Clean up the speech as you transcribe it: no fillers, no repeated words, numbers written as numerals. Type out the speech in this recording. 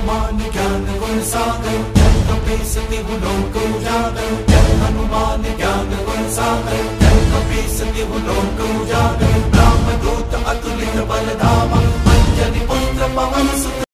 हनुमान ज्ञान गुण सागर, जय कपीस तिहु लोक उजागर। जय हनुमान ज्ञान गुण सागर, जय कपीस तिहु लोक उजागर।